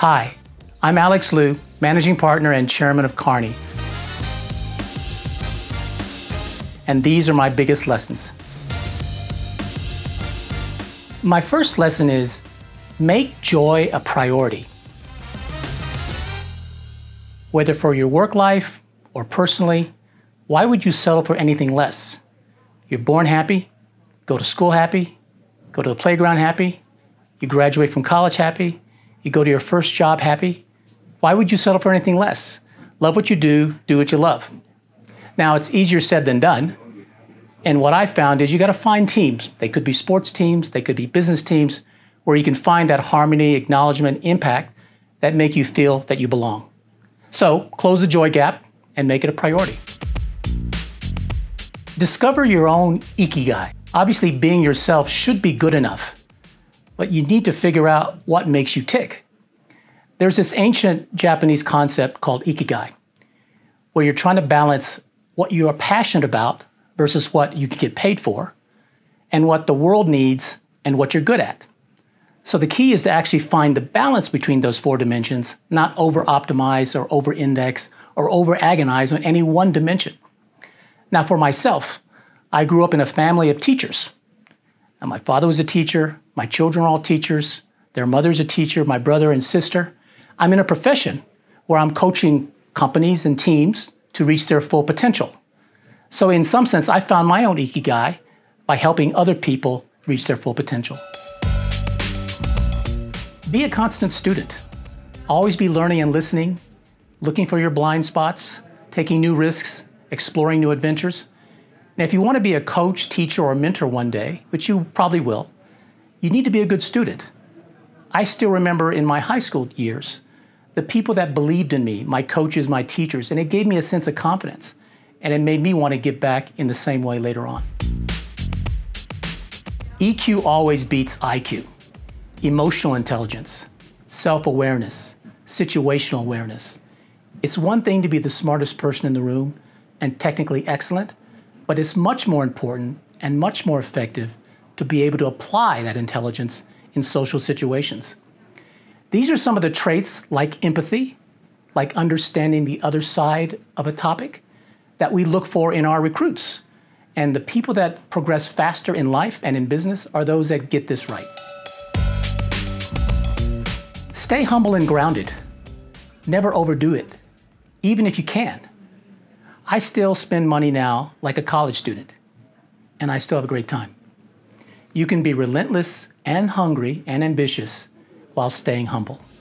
Hi, I'm Alex Liu, Managing Partner and Chairman of Kearney. And these are my biggest lessons. My first lesson is make joy a priority. Whether for your work life or personally, why would you settle for anything less? You're born happy, go to school happy, go to the playground happy, you graduate from college happy, you go to your first job happy. Why would you settle for anything less? Love what you do what you love. Now, it's easier said than done. And what I found is you got to find teams. They could be sports teams, they could be business teams, where you can find that harmony, acknowledgement, impact that make you feel that you belong. So close the joy gap and make it a priority. Discover your own ikigai. Obviously, being yourself should be good enough, but you need to figure out what makes you tick. There's this ancient Japanese concept called ikigai, where you're trying to balance what you are passionate about versus what you can get paid for, and what the world needs and what you're good at. So the key is to actually find the balance between those four dimensions, not over-optimize or over-index or over-agonize on any one dimension. Now for myself, I grew up in a family of teachers. And my father was a teacher, my children are all teachers, their mother's a teacher, my brother and sister. I'm in a profession where I'm coaching companies and teams to reach their full potential. So in some sense, I found my own ikigai by helping other people reach their full potential. Be a constant student. Always be learning and listening, looking for your blind spots, taking new risks, exploring new adventures. And if you want to be a coach, teacher, or mentor one day, which you probably will, you need to be a good student. I still remember in my high school years, the people that believed in me, my coaches, my teachers, and it gave me a sense of confidence. And it made me want to give back in the same way later on. EQ always beats IQ. Emotional intelligence, self-awareness, situational awareness. It's one thing to be the smartest person in the room and technically excellent, but it's much more important and much more effective to be able to apply that intelligence in social situations. These are some of the traits like empathy, like understanding the other side of a topic, that we look for in our recruits. And the people that progress faster in life and in business are those that get this right. Stay humble and grounded. Never overdo it, even if you can. I still spend money now like a college student, and I still have a great time. You can be relentless and hungry and ambitious while staying humble.